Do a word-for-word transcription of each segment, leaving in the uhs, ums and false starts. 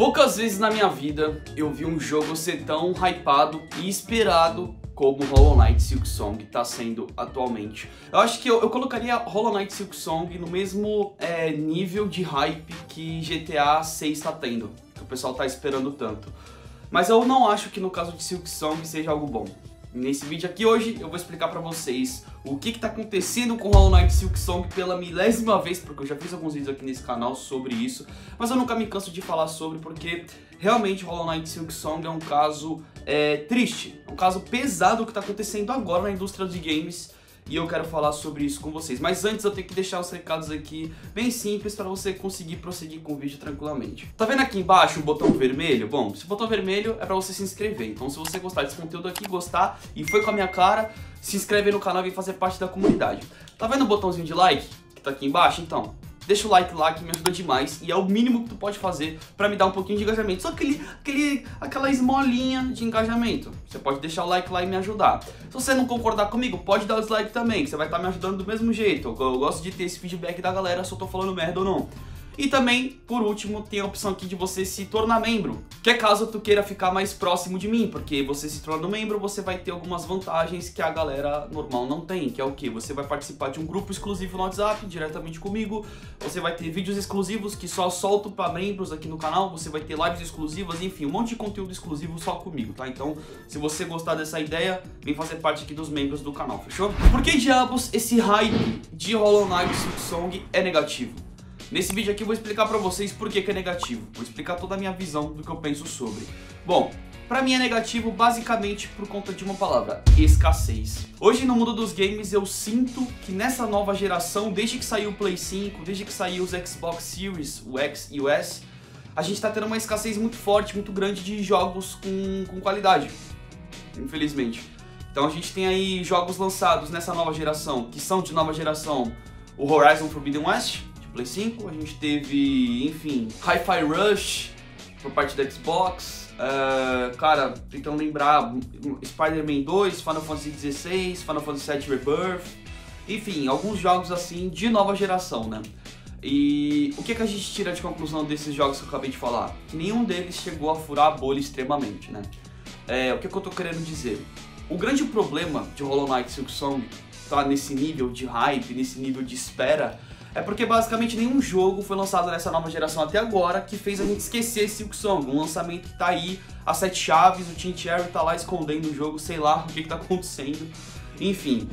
Poucas vezes na minha vida eu vi um jogo ser tão hypado e esperado como Hollow Knight Silksong está sendo atualmente. Eu acho que eu, eu colocaria Hollow Knight Silksong no mesmo é, nível de hype que G T A seis está tendo, que o pessoal está esperando tanto. Mas eu não acho que no caso de Silksong seja algo bom. Nesse vídeo aqui hoje eu vou explicar pra vocês o que está acontecendo com Hollow Knight Silksong pela milésima vez, porque eu já fiz alguns vídeos aqui nesse canal sobre isso, mas eu nunca me canso de falar sobre, porque realmente Hollow Knight Silksong é um caso é, triste, é um caso pesado que está acontecendo agora na indústria de games, e eu quero falar sobre isso com vocês. Mas antes eu tenho que deixar os recados aqui bem simples para você conseguir prosseguir com o vídeo tranquilamente. Tá vendo aqui embaixo o botão vermelho? Bom, esse botão vermelho é para você se inscrever. Então se você gostar desse conteúdo aqui, gostar e foi com a minha cara, se inscreve aí no canal e vem fazer parte da comunidade. Tá vendo o botãozinho de like que tá aqui embaixo? Então, deixa o like lá que me ajuda demais e é o mínimo que tu pode fazer pra me dar um pouquinho de engajamento. Só aquele, aquele, aquela esmolinha de engajamento. Você pode deixar o like lá e me ajudar. Se você não concordar comigo, pode dar o dislike também, que você vai estar me ajudando do mesmo jeito. Eu, eu gosto de ter esse feedback da galera se eu tô falando merda ou não. E também, por último, tem a opção aqui de você se tornar membro, que é caso tu queira ficar mais próximo de mim, porque você se tornando membro, você vai ter algumas vantagens que a galera normal não tem, que é o que? Você vai participar de um grupo exclusivo no WhatsApp, diretamente comigo, você vai ter vídeos exclusivos que só solto para membros aqui no canal, você vai ter lives exclusivas, enfim, um monte de conteúdo exclusivo só comigo, tá? Então, se você gostar dessa ideia, vem fazer parte aqui dos membros do canal, fechou? Por que diabos esse hype de Hollow Knight Silksong é negativo? Nesse vídeo aqui eu vou explicar pra vocês por que que é negativo. Vou explicar toda a minha visão do que eu penso sobre. Bom, pra mim é negativo basicamente por conta de uma palavra: escassez. Hoje no mundo dos games eu sinto que nessa nova geração, desde que saiu o Play cinco, desde que saiu os Xbox Series, o X e o S, a gente tá tendo uma escassez muito forte, muito grande de jogos com, com qualidade, infelizmente. Então a gente tem aí jogos lançados nessa nova geração, que são de nova geração: o Horizon Forbidden West, Play cinco, a gente teve, enfim, Hi-Fi Rush por parte da Xbox, uh, cara, tentando lembrar, Spider-Man dois, Final Fantasy dezesseis, Final Fantasy sete Rebirth, enfim, alguns jogos assim de nova geração, né? E o que, que a gente tira de conclusão desses jogos que eu acabei de falar? Que nenhum deles chegou a furar a bolha extremamente, né? É, o que, que eu tô querendo dizer? O grande problema de Hollow Knight Silksong tá nesse nível de hype, nesse nível de espera, é porque basicamente nenhum jogo foi lançado nessa nova geração até agora que fez a gente esquecer Silksong, um lançamento que tá aí a sete chaves, o Team Cherry tá lá escondendo o jogo, sei lá o que que tá acontecendo, enfim,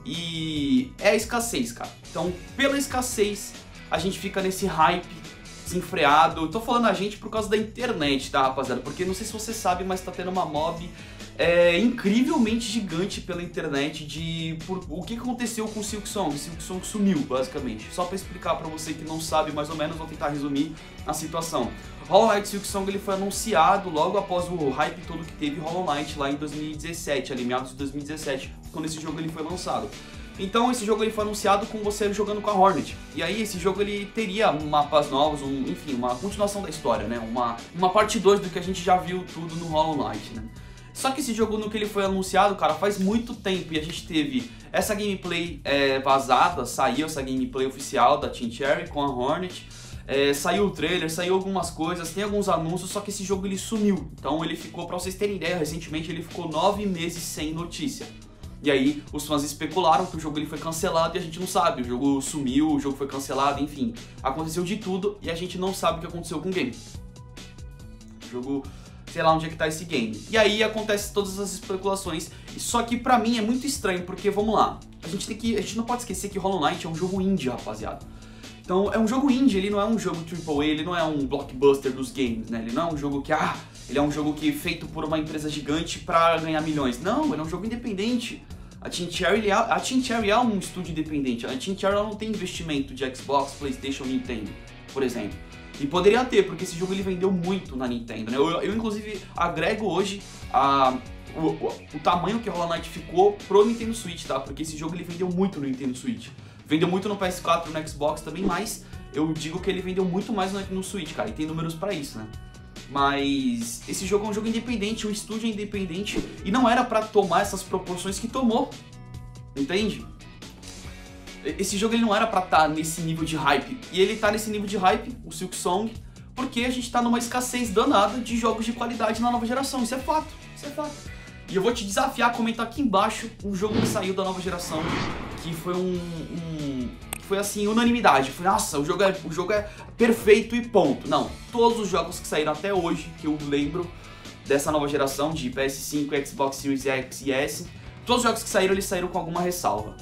e é a escassez, cara. Então, pela escassez, a gente fica nesse hype desenfreado. Eu tô falando a gente por causa da internet, tá, rapaziada? Porque não sei se você sabe, mas tá tendo uma mob é, incrivelmente gigante pela internet de por, o que aconteceu com o Silksong. O Silksong sumiu, basicamente. Só pra explicar pra você que não sabe mais ou menos, vou tentar resumir a situação. Hollow Knight Silksong ele foi anunciado logo após o hype todo que teve Hollow Knight lá em dois mil e dezessete, ali meados de dois mil e dezessete, quando esse jogo ele foi lançado. Então esse jogo ele foi anunciado com você jogando com a Hornet. E aí esse jogo ele teria mapas novos, um, enfim, uma continuação da história, né? Uma, uma parte dois do que a gente já viu tudo no Hollow Knight, né? Só que esse jogo no que ele foi anunciado, cara, faz muito tempo e a gente teve essa gameplay é, vazada, saiu essa gameplay oficial da Team Cherry com a Hornet, é, saiu o trailer, saiu algumas coisas, tem alguns anúncios, só que esse jogo ele sumiu. Então ele ficou, pra vocês terem ideia, recentemente ele ficou nove meses sem notícia. E aí os fãs especularam que o jogo ele foi cancelado e a gente não sabe, o jogo sumiu, o jogo foi cancelado, enfim. Aconteceu de tudo e a gente não sabe o que aconteceu com o game. O jogo, sei lá onde é que tá esse game. E aí acontece todas as especulações, só que pra mim é muito estranho, porque vamos lá, a gente tem que, a gente não pode esquecer que Hollow Knight é um jogo indie, rapaziada. Então é um jogo indie, ele não é um jogo triple A, ele não é um blockbuster dos games, né? Ele não é um jogo que, ah, ele é um jogo que é feito por uma empresa gigante pra ganhar milhões. Não, ele é um jogo independente. A Team Cherry, a Team Cherry é um estúdio independente. A Team Cherry não tem investimento de Xbox, PlayStation, Nintendo, por exemplo. E poderia ter, porque esse jogo ele vendeu muito na Nintendo, né? Eu, eu inclusive agrego hoje a, o, o, o tamanho que Hollow Knight ficou pro Nintendo Switch, tá? Porque esse jogo ele vendeu muito no Nintendo Switch. Vendeu muito no P S quatro, no Xbox também, mas eu digo que ele vendeu muito mais no, no Switch, cara. E tem números pra isso, né? Mas esse jogo é um jogo independente, um estúdio independente, e não era pra tomar essas proporções que tomou, entende? Esse jogo ele não era pra estar nesse nível de hype, e ele tá nesse nível de hype, o Silksong, porque a gente tá numa escassez danada de jogos de qualidade na nova geração. Isso é fato, isso é fato. E eu vou te desafiar a comentar aqui embaixo um jogo que saiu da nova geração, que foi um... um foi assim, unanimidade. Foi, nossa, o jogo, é, o jogo é perfeito e ponto. Não, todos os jogos que saíram até hoje, que eu lembro dessa nova geração de P S cinco, Xbox Series X e S, todos os jogos que saíram, eles saíram com alguma ressalva.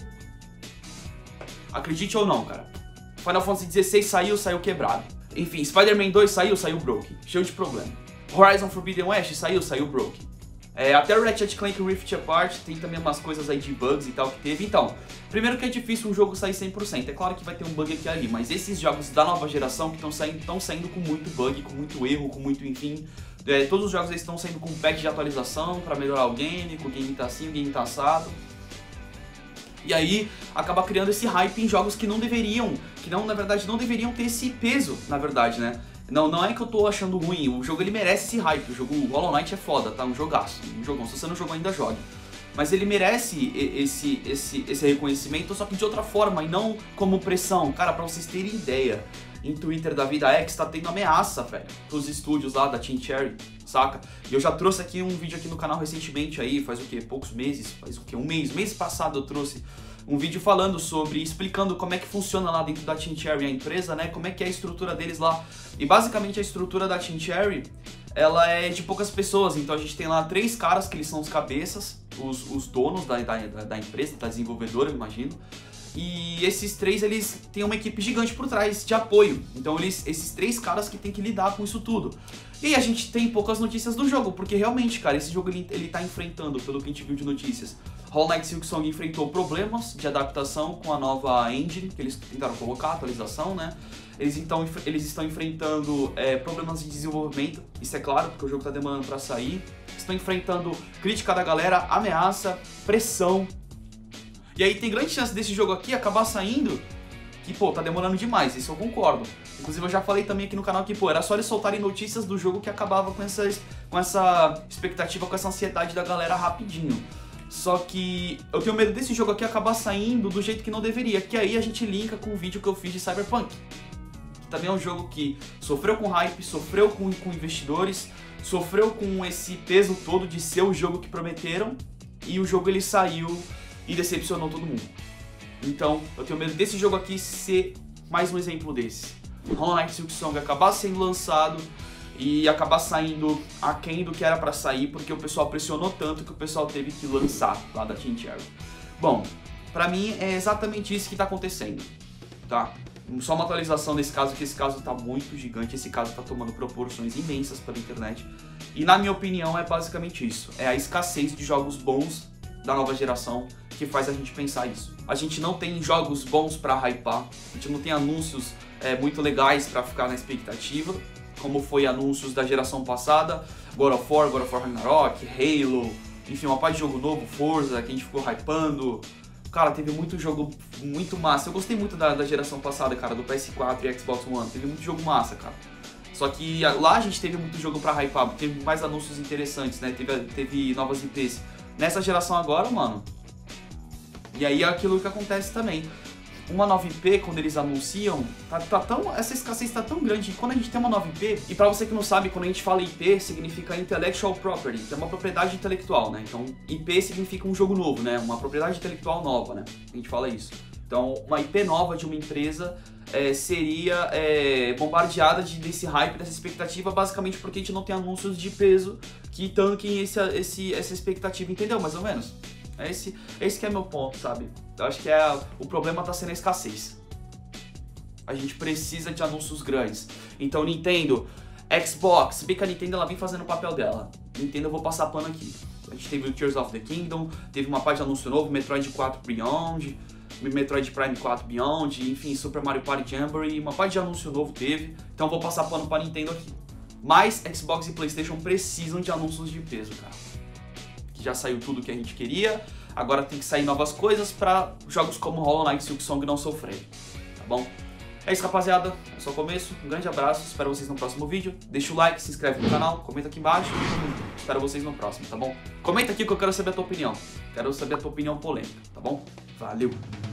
Acredite ou não, cara. Final Fantasy dezesseis saiu, saiu quebrado. Enfim, Spider-Man dois saiu, saiu broken. Cheio de problema. Horizon Forbidden West saiu, saiu broken. É, até o Ratchet and Clank Rift Apart tem também umas coisas aí de bugs e tal que teve. Então, primeiro que é difícil um jogo sair cem por cento. É claro que vai ter um bug aqui e ali, mas esses jogos da nova geração que estão saindo, estão saindo com muito bug, com muito erro, com muito, enfim... É, todos os jogos estão saindo com patch de atualização pra melhorar o game, com o game tá assim, o game tá assado. E aí, acaba criando esse hype em jogos que não deveriam, que não, na verdade, não deveriam ter esse peso, na verdade, né? Não, não é que eu tô achando ruim, o jogo ele merece esse hype, o jogo o Hollow Knight é foda, tá? Um jogaço, um jogão, se você não jogou ainda jogue. Mas ele merece esse, esse, esse reconhecimento, só que de outra forma, e não como pressão. Cara, pra vocês terem ideia, em Twitter da Vida X tá tendo ameaça, velho, pros estúdios lá da Team Cherry, saca? E eu já trouxe aqui um vídeo aqui no canal recentemente aí, faz o que? Poucos meses, faz o que? Um mês, mês passado eu trouxe um vídeo falando sobre, explicando como é que funciona lá dentro da Team Cherry a empresa, né? Como é que é a estrutura deles lá. E basicamente a estrutura da Team Cherry, ela é de poucas pessoas, então a gente tem lá três caras que eles são os cabeças, os, os donos da, da, da empresa, da desenvolvedora, eu imagino. E esses três, eles têm uma equipe gigante por trás de apoio. Então eles, esses três caras que tem que lidar com isso tudo. E a gente tem poucas notícias do jogo, porque realmente, cara, esse jogo ele, ele tá enfrentando, pelo que a gente viu de notícias, Hollow Knight Silksong enfrentou problemas de adaptação com a nova engine que eles tentaram colocar, atualização, né? Eles, então, eles estão enfrentando é, problemas de desenvolvimento, isso é claro, porque o jogo tá demorando pra sair. Estão enfrentando crítica da galera, ameaça, pressão. E aí tem grande chance desse jogo aqui acabar saindo que, pô, tá demorando demais, isso eu concordo. Inclusive eu já falei também aqui no canal que, pô, era só eles soltarem notícias do jogo que acabava com essa, com essa expectativa, com essa ansiedade da galera rapidinho. Só que eu tenho medo desse jogo aqui acabar saindo do jeito que não deveria, que aí a gente linka com o vídeo que eu fiz de Cyberpunk. Que também é um jogo que sofreu com hype, sofreu com, com investidores, sofreu com esse peso todo de ser o jogo que prometeram, e o jogo ele saiu e decepcionou todo mundo. Então, eu tenho medo desse jogo aqui ser mais um exemplo desse. Hollow Knight Silksong acabar sendo lançado e acabar saindo aquém do que era pra sair, porque o pessoal pressionou tanto que o pessoal teve que lançar lá da Team Cherry. Bom, pra mim é exatamente isso que tá acontecendo, tá? Só uma atualização nesse caso, que esse caso tá muito gigante, esse caso tá tomando proporções imensas pela internet. E na minha opinião é basicamente isso, é a escassez de jogos bons da nova geração que faz a gente pensar isso. A gente não tem jogos bons pra hypar, a gente não tem anúncios é, muito legais pra ficar na expectativa, como foi anúncios da geração passada, God of War, God of War Ragnarok, Halo, enfim, uma parte de jogo novo, Forza, que a gente ficou hypando. Cara, teve muito jogo muito massa. Eu gostei muito da, da geração passada, cara, do P S quatro e Xbox One, teve muito jogo massa, cara. Só que lá a gente teve muito jogo pra hypar, teve mais anúncios interessantes, né, teve, teve novas I Ps. Nessa geração agora, mano, e aí é aquilo que acontece também. Uma nova I P, quando eles anunciam, tá, tá tão, essa escassez tá tão grande. E quando a gente tem uma nova I P, e pra você que não sabe, quando a gente fala I P, significa Intellectual Property, que é uma propriedade intelectual, né? Então, I P significa um jogo novo, né? Uma propriedade intelectual nova, né? A gente fala isso. Então, uma I P nova de uma empresa é, seria é, bombardeada de, desse hype, dessa expectativa, basicamente porque a gente não tem anúncios de peso que tanquem esse, esse, essa expectativa, entendeu? Mais ou menos. Esse, esse que é meu ponto, sabe? Eu acho que é, o problema tá sendo a escassez. A gente precisa de anúncios grandes. Então, Nintendo, Xbox, se bem que a Nintendo ela vem fazendo o papel dela. Nintendo eu vou passar pano aqui. A gente teve o Tears of the Kingdom, teve uma parte de anúncio novo, Metroid quatro Beyond, Metroid Prime quatro Beyond, enfim, Super Mario Party Jamboree, uma parte de anúncio novo teve. Então eu vou passar pano pra Nintendo aqui. Mas Xbox e PlayStation precisam de anúncios de peso, cara. Que já saiu tudo que a gente queria, agora tem que sair novas coisas pra jogos como Hollow Knight Silksong não sofrerem, tá bom? É isso, rapaziada, é só o começo, um grande abraço, espero vocês no próximo vídeo, deixa o like, se inscreve no canal, comenta aqui embaixo, espero vocês no próximo, tá bom? Comenta aqui que eu quero saber a tua opinião, quero saber a tua opinião polêmica, tá bom? Valeu!